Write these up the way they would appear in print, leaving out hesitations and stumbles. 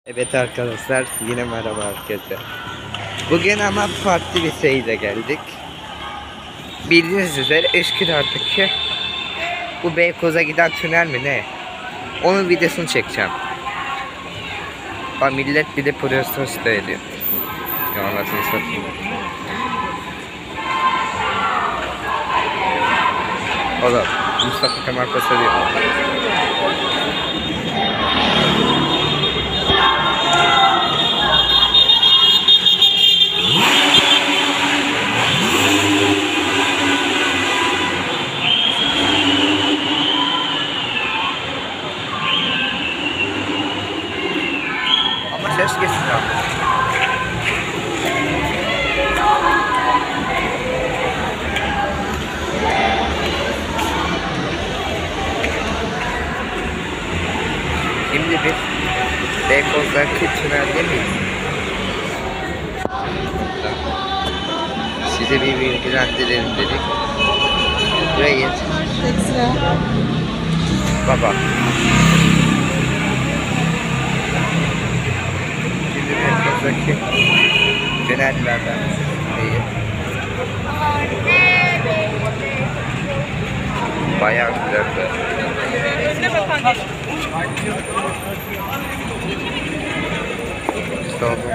Evet arkadaşlar, yine merhaba herkese. Bugün ama farklı bir şeyle geldik. Bildiğiniz üzere Üsküdar'daki bu Beykoz'a giden tünel mi ne? Onun videosunu çekeceğim. Bak millet bir de protesto ediyor. Ya anasını satayım. Oğlum Mustafa Kemal Paşa diyor. Ama ses geçsin abi. Şimdi biz Beykoz'daki tünelde miyiz? Size bir bilgilendirelim dedik. Buraya baba. Şimdi Beykoz'daki tünellerden değil. Bayağı güzel. İşte oldu.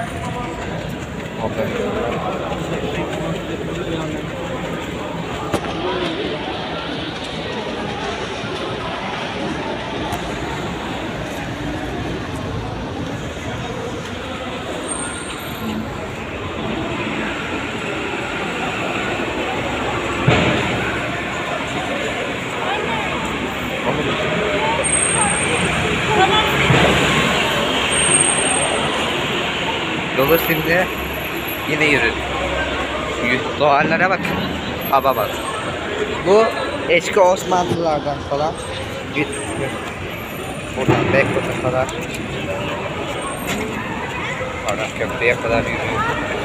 Yolu şimdi yine yürü. Doğallara bak. Hava bak. Bu eski Osmanlılardan falan. Buradan Beykoz'a kadar. Oradan köprüye kadar yürüyoruz.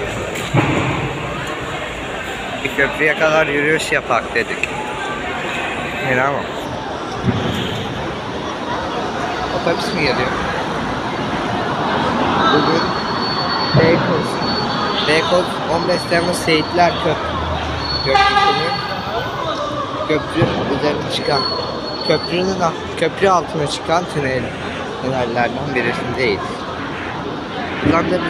Bir köprüye kadar yürüyüş yapak dedik. İnanamam. Otobüs mü geliyor? Bugün Beykoz 15 Temmuz Seyitler Köprüsü'nün köprü üzerine çıkan köprü altına çıkan tünellerden birisindeyiz. Buradan da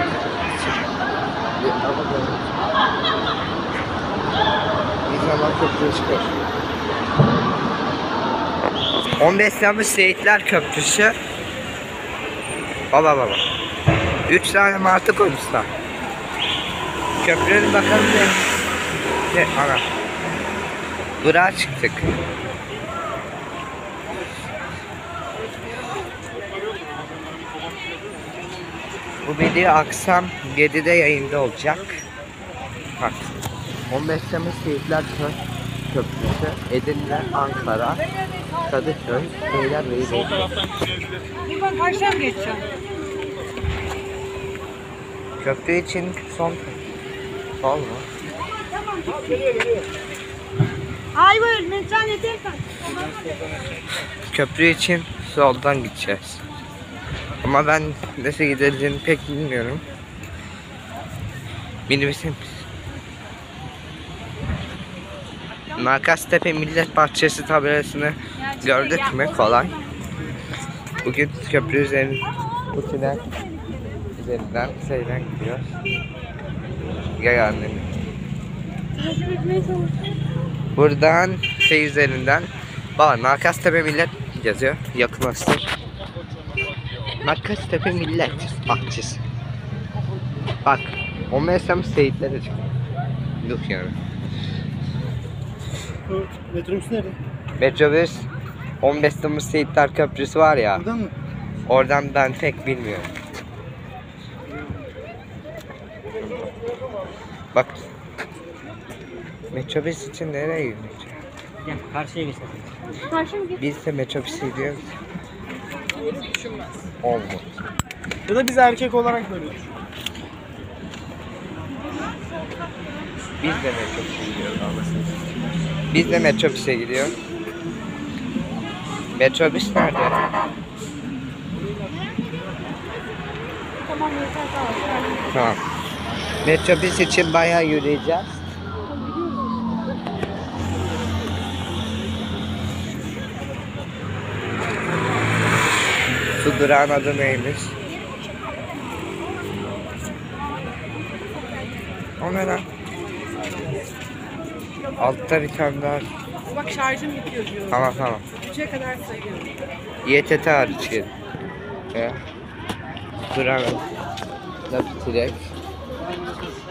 bir zaman köprüye çıkıyor. 15 Temmuz Seyitler Köprüsü. Baba. 3 tane martı koymuşlar. Köprünün bakalım ne? Ana. Durağa çıktık. Bu video akşam 7'de yayında olacak. Bak. 15 Temmuz Seyitler Köprüsü, Edirne, Ankara, Kadıköy, Beylerbeyi. Buradan karşıya mı geçeceğim? Köprü için sol mu? Hayır, metan yeter. Köprü için soldan gideceğiz. Ama ben nasıl gidildiğini pek bilmiyorum. Minibüsüm. Markastepe Millet Bahçesi tabelasını gördük mü? Kolay. Bugün köprü üzerinde bu tünel üzerinden gidiyoruz. Gel annem. Buradan üzerinden Markastepe Millet yazıyor. Yakınlaştır. Markastepe Millet Bahçesi. Bak 15 Temmuz Seyitler'e çıkıyor. Yok yani. Metrobüs nerede? Metrobüs 15 Temmuz Seyitler Köprüsü var ya. Buradan mı? Oradan ben pek bilmiyorum. Bak. Metrobüs için nereye gidiyor? Gel karşıya geçelim. Karşıya mı geçeceğim? Biz de metrobüse gidiyoruz. Oldu. Ya da biz erkek olarak böyle düşün. Biz de metrobüse gidiyoruz anlasın. Biz de metrobüse gidiyoruz. Metrobüs nerede? Tamam yeter tamam. Tamam. Metrobüs için bayağı yürüyeceğiz. Su durağın adı neymiş? O ne lan? Altta bir tane daha. Bak şarjım bitiyor diyor. Tamam. 3'e kadar sayıyorum. YTT hariç gel. Durağın adı. Da bitirek.